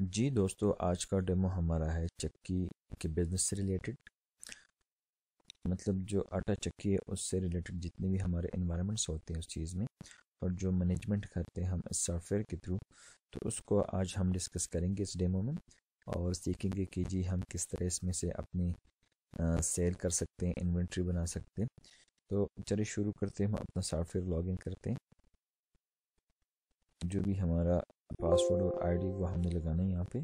जी दोस्तों, आज का डेमो हमारा है चक्की के बिजनेस से रिलेटेड। मतलब जो आटा चक्की है उससे रिलेटेड जितने भी हमारे इन्वायरमेंट्स होते हैं उस चीज़ में, और जो मैनेजमेंट करते हैं हम इस सॉफ्टवेयर के थ्रू, तो उसको आज हम डिस्कस करेंगे इस डेमो में। और सीखेंगे कि जी हम किस तरह इसमें से अपनी सेल कर सकते हैं, इन्वेंट्री बना सकते हैं। तो चलिए शुरू करते हैं। हम अपना सॉफ्टवेयर लॉगिन करते हैं। जो भी हमारा पासवर्ड और आईडी वो हमने लगाना है यहाँ पे,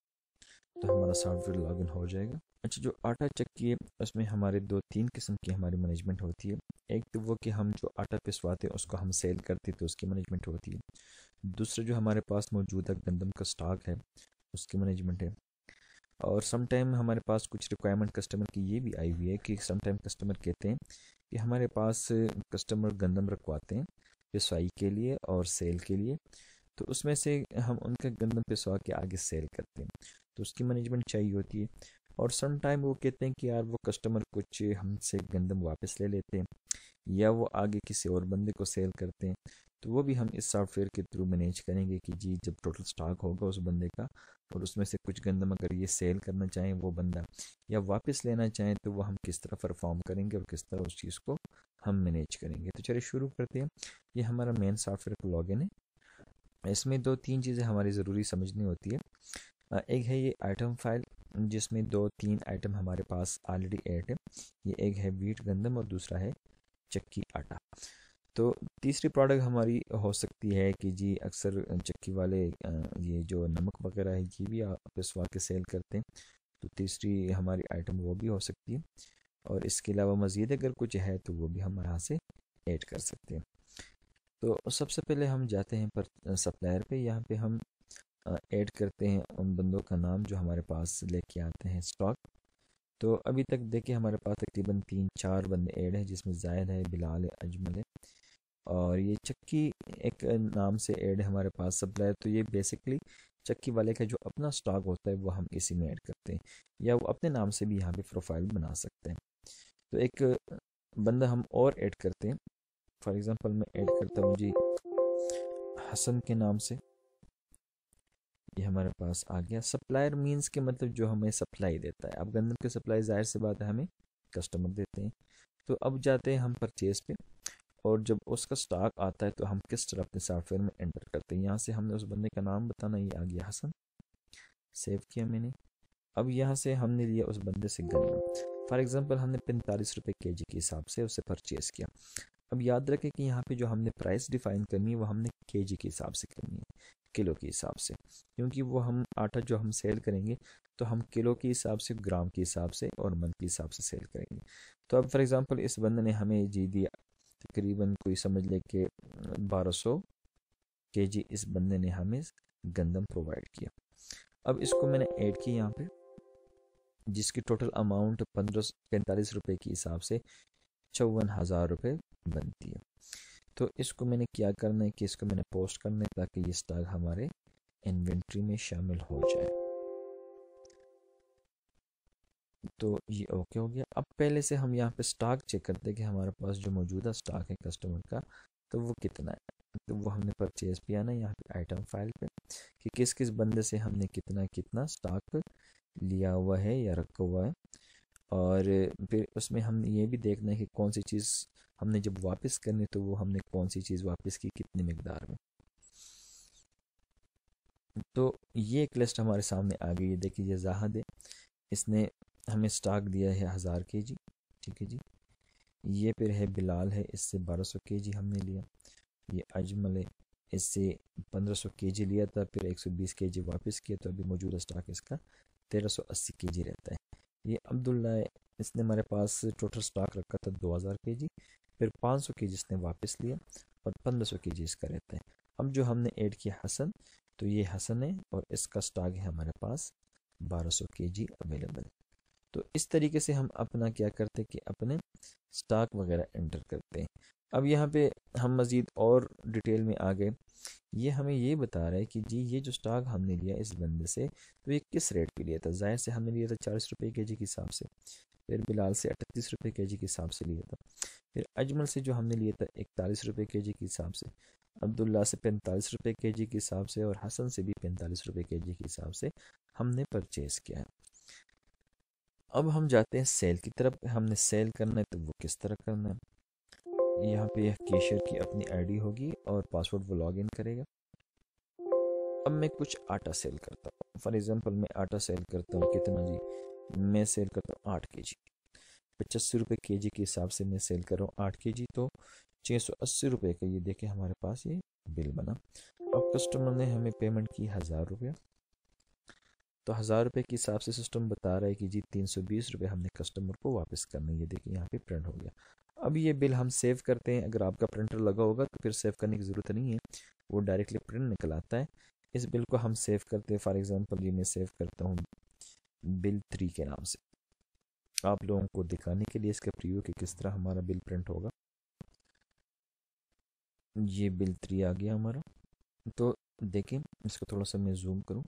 तो हमारा सॉफ्टवेयर लॉगिन हो जाएगा। अच्छा, जो आटा चक्की है उसमें हमारे दो तीन किस्म की हमारी मैनेजमेंट होती है। एक तो वो कि हम जो आटा पिसवाते हैं उसको हम सेल करते हैं तो उसकी मैनेजमेंट होती है। दूसरा जो हमारे पास मौजूदा गंदम का स्टॉक है उसकी मैनेजमेंट है। और सम टाइम हमारे पास कुछ रिक्वायरमेंट कस्टमर की ये भी आई हुई है कि सम टाइम कस्टमर कहते हैं कि हमारे पास कस्टमर गंदम रखवाते हैं पिसवाई के लिए और सेल के लिए, तो उसमें से हम उनका गंदम पिसवा के आगे सेल करते हैं, तो उसकी मैनेजमेंट चाहिए होती है। और सम टाइम वो कहते हैं कि यार वो कस्टमर कुछ हमसे गंदम वापस ले लेते हैं या वो आगे किसी और बंदे को सेल करते हैं, तो वो भी हम इस सॉफ्टवेयर के थ्रू मैनेज करेंगे कि जी जब टोटल स्टॉक होगा उस बंदे का और उसमें से कुछ गंदम अगर ये सेल करना चाहें वो बंदा या वापस लेना चाहें, तो वो हम किस तरह परफॉर्म करेंगे और किस तरह उस चीज़ को हम मैनेज करेंगे। तो चलिए शुरू करते हैं। ये हमारा मेन सॉफ्टवेयर का लॉगिन है। इसमें दो तीन चीज़ें हमारी ज़रूरी समझनी होती है। एक है ये आइटम फाइल, जिसमें दो तीन आइटम हमारे पास ऑलरेडी ऐड है। ये एक है वीट गंदम और दूसरा है चक्की आटा। तो तीसरी प्रोडक्ट हमारी हो सकती है कि जी अक्सर चक्की वाले ये जो नमक वगैरह है ये भी पिसवा के सेल करते हैं, तो तीसरी हमारी आइटम वो भी हो सकती है। और इसके अलावा मज़ीद अगर कुछ है तो वो भी हम यहाँ से ऐड कर सकते हैं। तो सबसे पहले हम जाते हैं पर सप्लायर पे। यहाँ पे हम ऐड करते हैं उन बंदों का नाम जो हमारे पास लेके आते हैं स्टॉक। तो अभी तक देखिए हमारे पास तकरीबन 3-4 बंदे ऐड हैं, जिसमें जायद है, बिलाल है, अजमल है और ये चक्की एक नाम से ऐड है हमारे पास सप्लायर। तो ये बेसिकली चक्की वाले का जो अपना स्टॉक होता है वो हम इसी में ऐड करते हैं, या वो अपने नाम से भी यहाँ पे प्रोफाइल बना सकते हैं। तो एक बंदा हम और ऐड करते हैं। फॉर एग्जांपल मैं ऐड करता हूँ जी हसन के नाम से। ये हमारे पास आ गया। सप्लायर मींस के मतलब जो हमें सप्लाई देता है। अब गंदम की सप्लाई जाहिर सी बात है हमें कस्टमर देते हैं। तो अब जाते हैं हम परचेज पे, और जब उसका स्टॉक आता है तो हम किस तरह अपने सॉफ्टवेयर में एंटर करते हैं। यहाँ से हमने उस बंदे का नाम बताना, ये आ गया हसन, सेव किया मैंने। अब यहाँ से हमने लिया उस बंदे से गंदम। फॉर एग्जांपल हमने 45 रुपये केजी के हिसाब से उसे परचेज़ किया। अब याद रखें कि यहाँ पे जो हमने प्राइस डिफाइन करनी है वो हमने केजी के हिसाब से करनी है, किलो के हिसाब से, क्योंकि वो हम आटा जो हम सेल करेंगे तो हम किलो के हिसाब से, ग्राम के हिसाब से और मन के हिसाब से सेल करेंगे। तो अब फॉर एग्जांपल इस बंदे ने हमें जी दिया तकरीबन, कोई समझ ले कि 1200 केजी इस बंदे ने हमें गंदम प्रोवाइड किया। अब इसको मैंने ऐड किया यहाँ पे, जिसकी टोटल अमाउंट 45 रुपये के हिसाब से 54,000 रुपये बनती है। तो इसको मैंने क्या करना है कि इसको मैंने पोस्ट करना है ताकि ये स्टॉक हमारे इन्वेंट्री में शामिल हो जाए। तो ये ओके हो गया। अब पहले से हम यहाँ पे स्टॉक चेक करते हैं कि हमारे पास जो मौजूदा स्टॉक है कस्टमर का तो वो कितना है। तो वो हमने परचेज भी आना यहाँ पे आइटम फाइल पे कि किस किस बंदे से हमने कितना कितना स्टॉक लिया हुआ है या रखा हुआ है। और फिर उसमें हम ये भी देखना है कि कौन सी चीज़ हमने जब वापस करनी तो वो हमने कौन सी चीज़ वापस की कितनी मकदार में। तो ये एक लिस्ट हमारे सामने आ गई है। देखिए ये जाहद है, इसने हमें स्टॉक दिया है 1000 केजी, ठीक है जी। ये फिर है बिलाल है, इससे 1200 केजी हमने लिया। ये अजमल है, इससे 1500 केजी लिया था, फिर 120 केजी वापस किया, तो अभी मौजूदा स्टॉक इसका 1380 केजी रहता है। ये अब्दुल्ला है, इसने हमारे पास टोटल स्टॉक रखा था 2000 केजी, फिर 500 केजी इसने वापस लिया और 1500 केजी इसका रहता है। अब जो हमने ऐड किया हसन, तो ये हसन है और इसका स्टॉक है हमारे पास 1200 केजी अवेलेबल। तो इस तरीके से हम अपना क्या करते हैं कि अपने स्टॉक वगैरह एंटर करते हैं। अब यहाँ पे हम मज़ीद और डिटेल में आ गए। ये हमें ये बता रहा है कि जी ये जो स्टॉक हमने लिया इस बंदे से, तो ये किस रेट पे लिया था। जाहिर से हमने लिया था 40 रुपये केजी के हिसाब से, फिर बिलाल से 38 रुपये केजी के हिसाब से लिया था, फिर अजमल से जो हमने लिया था 41 रुपये केजी के हिसाब से, अब्दुल्ला से 45 रुपये केजी के हिसाब से और हसन से भी 45 रुपये केजी के हिसाब से हमने परचेज़ किया है। अब हम जाते हैं सेल की तरफ। हमने सेल करना है तो वो किस तरह करना है। यहाँ पे यह कैशियर की अपनी आईडी होगी और पासवर्ड वो लॉग इन करेगा। अब मैं कुछ आटा सेल करता हूँ। फॉर एग्जांपल मैं आटा सेल करता हूँ कितना जी, मैं सेल करता हूँ 8 केजी। 85 रुपये केजी के हिसाब से मैं सेल कर रहा हूँ 8 केजी, तो 680 रुपये का ये देखे हमारे पास ये बिल बना। अब कस्टमर ने हमें पेमेंट की 1000 रुपये, तो 1000 रुपये के हिसाब से सिस्टम बता रहा है कि जी 320 रुपये हमने कस्टमर को वापस करना है। ये देखिए यहाँ पे प्रिंट हो गया। अब ये बिल हम सेव करते हैं। अगर आपका प्रिंटर लगा होगा तो फिर सेव करने की ज़रूरत नहीं है, वो डायरेक्टली प्रिंट निकल आता है। इस बिल को हम सेव करते हैं। फॉर एग्जांपल ये मैं सेव करता हूँ बिल 3 के नाम से, आप लोगों को दिखाने के लिए इसका प्रीव्यू कि किस तरह हमारा बिल प्रिंट होगा। ये बिल 3 आ गया हमारा। तो देखें, इसको थोड़ा सा मैं जूम करूँ।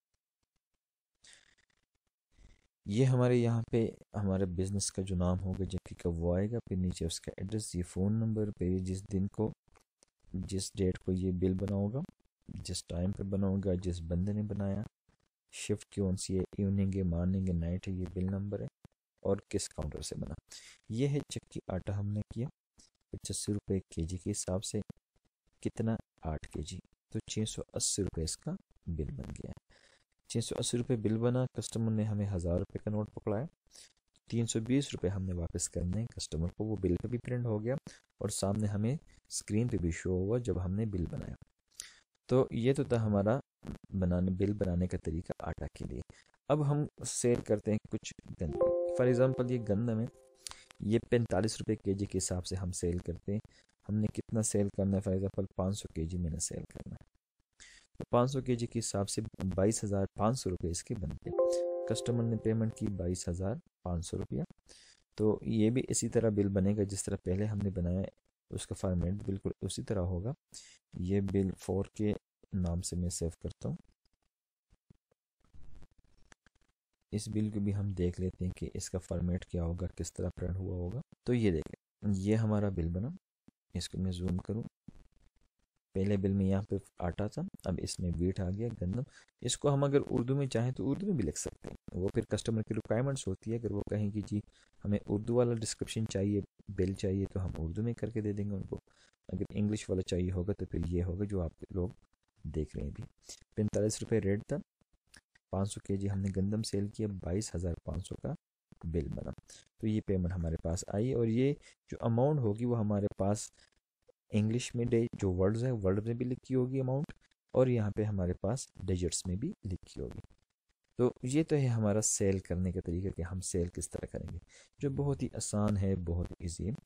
ये हमारे यहाँ पे हमारे बिज़नेस का जो नाम होगा जबकि का वो आएगा, फिर नीचे उसका एड्रेस, ये फ़ोन नंबर, फिर जिस दिन को, जिस डेट को ये बिल बना होगा, जिस टाइम पे बना होगा, जिस बंदे ने बनाया, शिफ्ट कौन सी है, इवनिंग है, मॉर्निंग है, नाइट है, ये बिल नंबर है, और किस काउंटर से बना। ये है चक्की आटा हमने किया 85 रुपये केजी के हिसाब से। कितना, 8 केजी, तो 680 रुपये इसका बिल बन गया है। 680 रुपये बिल बना। कस्टमर ने हमें 1000 रुपये का नोट पकड़ाया। 320 रुपये हमने वापस करने हैं कस्टमर को। वो बिल पे भी प्रिंट हो गया और सामने हमें स्क्रीन पे भी शो हुआ जब हमने बिल बनाया। तो ये तो था हमारा बिल बनाने का तरीका आटा के लिए। अब हम सेल करते हैं कुछ गंदम। फॉर एग्ज़ाम्पल ये गंदम है, ये 45 रुपये केजी के हिसाब से हम सेल करते हैं। हमने कितना सेल करना है, फॉर एग्ज़ाम्पल 500 केजी मैंने सेल करना है, तो 500 केजी के हिसाब से 22,500 रुपये इसके बनते हैं। कस्टमर ने पेमेंट की 22,500 रुपया। तो ये भी इसी तरह बिल बनेगा जिस तरह पहले हमने बनाया है, उसका फॉर्मेट बिल्कुल उसी तरह होगा। ये बिल 4 के नाम से मैं सेव करता हूँ। इस बिल को भी हम देख लेते हैं कि इसका फॉर्मेट क्या होगा, किस तरह प्रिंट हुआ होगा। तो ये देखें, ये हमारा बिल बना। इसको मैं जूम करूँ। पहले बिल में यहाँ पे आटा था, अब इसमें वीट आ गया, गंदम। इसको हम अगर उर्दू में चाहें तो उर्दू में भी लिख सकते हैं। वो फिर कस्टमर की रिक्वायरमेंट्स होती है। अगर वो कहें कि जी हमें उर्दू वाला डिस्क्रिप्शन चाहिए, बिल चाहिए, तो हम उर्दू में करके दे देंगे उनको। अगर इंग्लिश वाला चाहिए होगा तो फिर ये होगा जो आप लोग देख रहे हैं अभी। 45 रुपये रेट था। 500 केजी हमने गंदम सेल किया, 22,500 का बिल बना। तो ये पेमेंट हमारे पास आई और ये जो अमाउंट होगी वो हमारे पास इंग्लिश में जो वर्ड्स हैं वर्ड में भी लिखी होगी अमाउंट, और यहाँ पे हमारे पास डिजिट्स में भी लिखी होगी। तो ये तो है हमारा सेल करने का तरीका कि हम सेल किस तरह करेंगे, जो बहुत ही आसान है, बहुत ईजी है।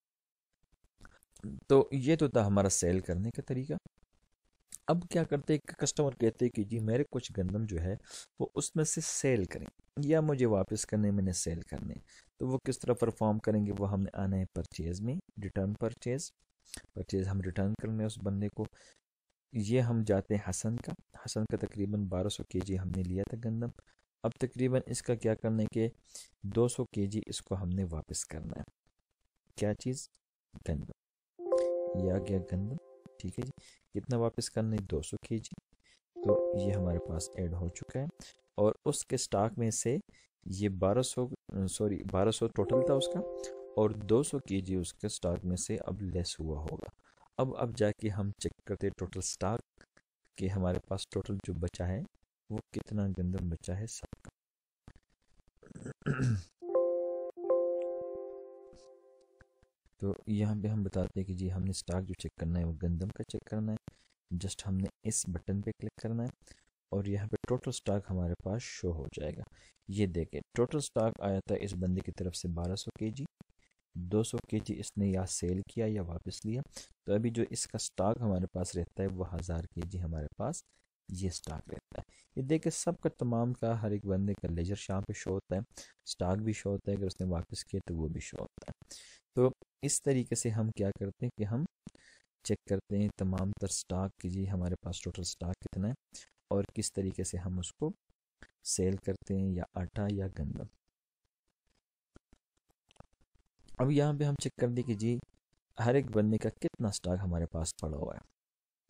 तो ये तो था हमारा सेल करने का तरीका। अब क्या करते हैं, कस्टमर कहते हैं कि जी मेरे कुछ गंदम जो है वो उसमें से सेल करें या मुझे वापस करने, मैंने सेल करने। तो वो किस तरह परफॉर्म करेंगे, वो हमने आना है परचेज़ में, रिटर्न परचेज़ हम रिटर्न करने उस बंदे को। ये हम जाते हैं हसन का तकरीबन 1200 केजी हमने लिया था गंदम। अब तकरीबन इसका क्या करना है कि 200 केजी इसको हमने वापस करना है। क्या चीज़, गंदम। ये आ गया गंदम, ठीक है जी। कितना वापस करना है, 200 केजी। तो ये हमारे पास ऐड हो चुका है और उसके स्टॉक में से ये 1200 टोटल था उसका, और 200 केजी उसके स्टॉक में से अब लेस हुआ होगा। अब जाके हम चेक करते हैं टोटल स्टॉक कि हमारे पास टोटल जो बचा है वो कितना गंदम बचा है सबका। तो यहाँ पे हम बताते हैं कि जी हमने स्टॉक जो चेक करना है वो गंदम का चेक करना है। जस्ट हमने इस बटन पे क्लिक करना है और यहाँ पे टोटल स्टॉक हमारे पास शो हो जाएगा। ये देखें, टोटल स्टॉक आया था इस बंदे की तरफ से 1200 केजी। 200 केजी इसने या सेल किया या वापस लिया। तो अभी जो इसका स्टॉक हमारे पास रहता है वो 1000 केजी हमारे पास ये स्टॉक रहता है। ये देखें, सबका तमाम का हर एक बंदे का लेजर शाम पे शो होता है, स्टॉक भी शो होता है, अगर उसने वापस किया तो वो भी शो होता है। तो इस तरीके से हम क्या करते हैं कि हम चेक करते हैं तमाम तर स्टॉक की जी हमारे पास टोटल स्टॉक कितना है और किस तरीके से हम उसको सेल करते हैं, या आटा या गंदम। अब यहाँ पे हम चेक कर दें कि जी हर एक बंदे का कितना स्टॉक हमारे पास पड़ा हुआ है।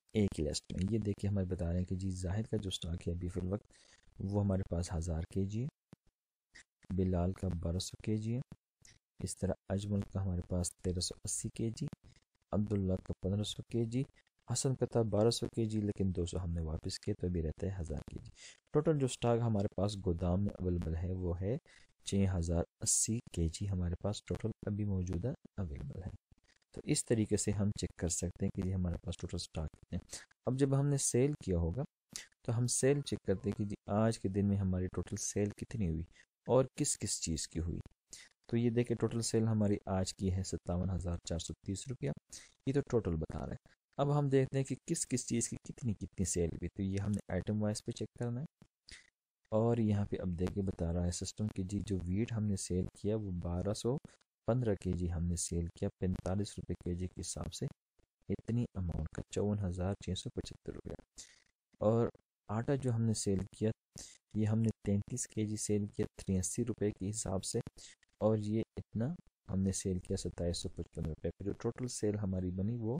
एक ही लिस्ट में। ये देखिए हमें बता रहे हैं कि जी जाहिद का जो स्टॉक है अभी फिल वक्त वो हमारे पास 1000 kg है, बिलाल का 1200 kg है, इस तरह अजमल का हमारे पास 1380 kg, अब्दुल्ला का 1500 kg, हसन का था 1200 kg लेकिन 200 हमने वापस किए तो अभी रहता है 1000 kg। टोटल जो स्टॉक हमारे पास गोदाम में अवेलेबल है वो है 6080 kg हमारे पास टोटल अभी मौजूदा अवेलेबल है। तो इस तरीके से हम चेक कर सकते हैं कि जी हमारे पास टोटल स्टॉक कितने हैं। अब जब हमने सेल किया होगा तो हम सेल चेक करते हैं कि जी आज के दिन में हमारी टोटल सेल कितनी हुई और किस किस चीज़ की हुई। तो ये देखिए टोटल सेल हमारी आज की है 57,430 रुपया, ये तो टोटल बता रहा है। अब हम देखते हैं कि किस किस चीज़ की कितनी कितनी सेल हुई, तो ये हमने आइटम वाइज पे चेक करना है। और यहाँ पे अब देखिए बता रहा है सिस्टम की जी जो वीट हमने सेल किया वो 1215 kg हमने सेल किया 45 रुपये kg के हिसाब से, इतनी अमाउंट का 54,675 रुपया। और आटा जो हमने सेल किया ये हमने 33 kg सेल किया 83 रुपये के हिसाब से, और ये इतना हमने सेल किया 2755 रुपये। जो टोटल सेल हमारी बनी वो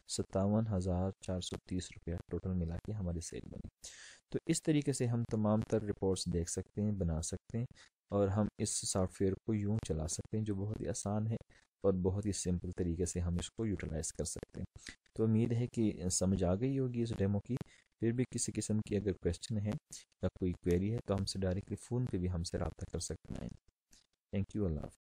57,430 रुपया टोटल मिला के हमारी सेल बनी। तो इस तरीके से हम तमाम तर रिपोर्ट्स देख सकते हैं, बना सकते हैं, और हम इस सॉफ्टवेयर को यूँ चला सकते हैं जो बहुत ही आसान है और बहुत ही सिंपल तरीके से हम इसको यूटिलाइज़ कर सकते हैं। तो उम्मीद है कि समझ आ गई होगी इस डेमो की। फिर भी किसी किस्म की अगर क्वेश्चन है या कोई क्वेरी है तो हमसे डायरेक्टली फ़ोन पे भी हमसे रब्ता कर सकते हैं। Thank you, Allah.